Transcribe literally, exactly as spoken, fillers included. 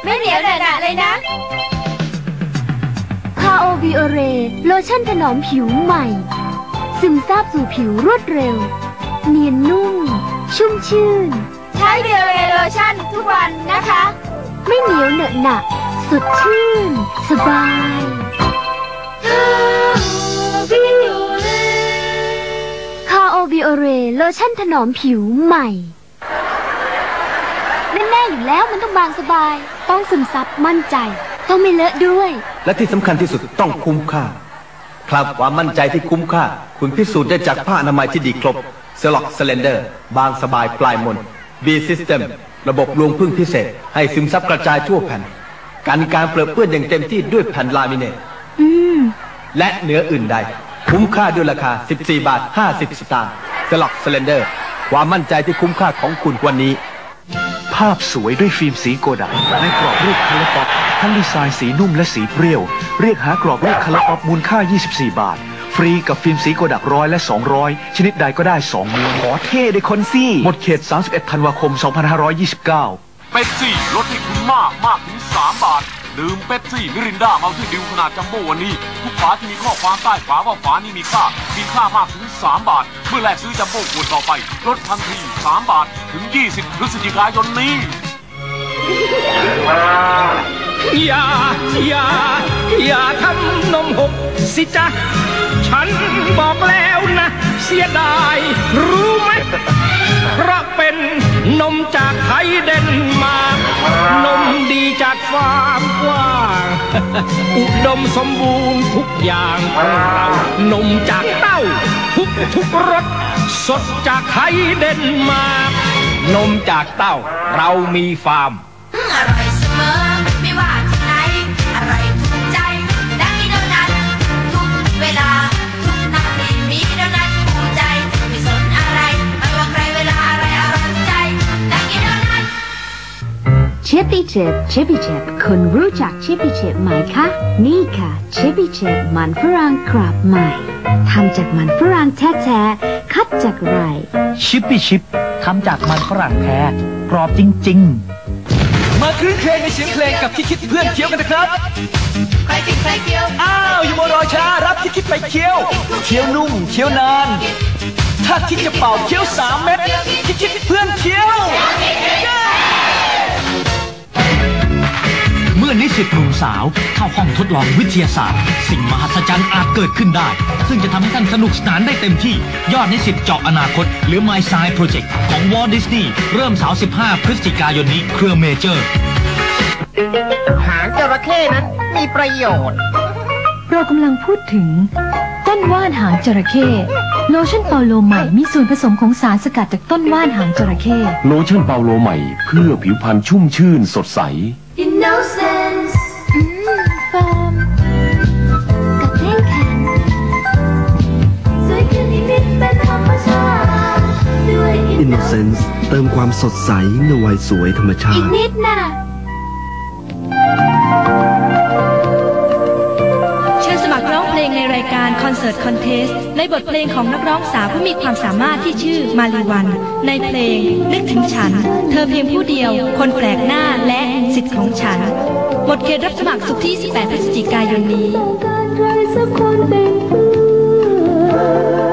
ไม่เหนียวหนะเลยนะคาโอบิโอเรโลชั่นถนอมผิวใหม่ซึมซาบสู่ผิวรวดเร็วเนียนนุ่มชุ่มชื่นใช้บิโอเรโลชั่นทุกวันนะคะไม่เหนียวเหนอะหนะสดชื่นสบายคาโอบิโอเรโลชั่นถนอมผิวใหม่แน่ๆอยู่แล้วมันต้องบางสบายต้องซึมซับมั่นใจต้องไม่เลอะด้วยและที่สำคัญที่สุดต้องคุ้มค่าครับความมั่นใจที่คุ้มค่าคุณพิสูจน์ได้จากผ้าอนามัยที่ดีครบเซล็อกสเลนเดอร์บางสบายปลายมน บี System ระบบรวงพึ่งพิเศษให้ซึมซับกระจายทั่วแผ่นกันการเปลือกเปื้อนอย่างเต็มที่ด้วยแผ่นลามิเนตและเหนืออื่นใดคุ้มค่าด้วยราคาสิบสี่บาทห้าสิบสตางค์เซล็อกสเลนเดอร์ความมั่นใจที่คุ้มค่าของคุณวันนี้ภาพสวยด้วยฟิล์มสีโกดักในกรอบรูปคัลเลอร์ป๊อปทั้งดีไซน์สีนุ่มและสีเปรี้ยวเรียกหากรอบรูปคัลเลอร์ป๊อปมูลค่ายี่สิบสี่บาทฟรีกับฟิล์มสีโกดักร้อยและสองร้อยชนิดใดก็ได้สองม้วนขอเท่ได้คนซี่หมดเขตสามสิบเอ็ดธันวาคมสองพันห้าร้อยยี่สิบเก้าเป๊ปซี่ลดให้คุณมากมากถึงสามบาทดื่มเป๊ปซี่มิรินดาเมาที่ดิวขนาดจัมโบ้วันนี้ทุกฝาที่มีข้อความใต้ฝาว่าฝานี้มีค่ามีค่ามากถึงสามบาทเมื่อแลกซื้อจัมโบ้ขวดต่อไปลดทันทีสามบาทถึงยี่สิบพฤศจิกายนนี้อย่าอย่าอย่าทำนมหกสิจ๊ะฉันบอกแล้วนะเสียดายรู้ไหมเพราะเป็นนมจากไทยเดนมาร์กนมดีจากฟาร์มกว้างอุดมสมบูรณ์ทุกอย่างของเรานมจากเต้าทุกทุกรสสดจากไทยเดนมาร์กนมจากเต้าเรามีฟาร์มอร่อยเสมอไม่ว่าที่ไหนอร่อยถูกใจดังนี้โดนัททุกเวลาทุกนาทีมีโดนัทถูกใจไม่สนอะไรไม่ว่าใครเวลาอะไรอร่อยถูกใจดังนี้โดนัทเชฟปี้เชฟเชฟปี้เชฟคุณรู้จักเชฟปี้เชฟไหมคะนี่ค่ะเชฟปี้เชฟมันฝรั่งกรอบใหม่ทำจากมันฝรั่งแท้ๆคัดจากไร่ชิปปี้ชิปทำจากมันฝรั่งแท้กรอบจริงๆมาคลื่นเพลงในเสียงเพลงกับที่คิดเพื่อนเคี้ยวกันนะครับใครคิดใครเคี้ยวอ้าวอย่ามัวรอช้ารับที่คิดไปเคี้ยวเคี้ยวนุ่มเคี้ยวนานถ้าคิดจะเป่าเคี้ยวสามเม็ดที่คิดเพื่อนเคี้ยวเมื่อนิสิตหนุ่มสาวเข้าห้องทดลองวิทยาศาสตร์สิ่งมหัศจรรย์อาจเกิดขึ้นได้ซึ่งจะทำให้ท่านสนุกสนานได้เต็มที่ยอดนิสิตเจาะอนาคตหรือ My Science Project ของ Walt Disney เริ่มเสาร์สิบห้าพฤศจิกายนนี้เครือเมเจอร์หางจระเข้นั้นมีประโยชน์เรากำลังพูดถึงต้นว่านหางจระเข้โลชั่นเปาโลใหม่มีส่วนผสมของสารสกัดจากต้นว่านหางจระเข้โลชั่นเปาโลใหม่เพื่อผิวพรรณชุ่มชื่นสดใส Innocence อืมฟอร์มกับแท่งแข็งสวยขึ้นอีกนิดเป็นธรรมชาติด้วย Innocence เติมความสดใสในวัยสวยธรรมชาติอีกนิดน่ะเชิญสมัครร้องเพลงในรายการคอนเสิร์ตคอนเทสต์ในบทเพลงของนักร้องสาวผู้มีความสามารถที่ชื่อมาลีวันในเพลงนึกถึงฉันเธอเพียงผู้เดียวคนแปลกหน้าและสิทธิ์ของฉันหมดเขตรับสมัครศุกร์ที่สิบแปดพฤศจิกายนนี้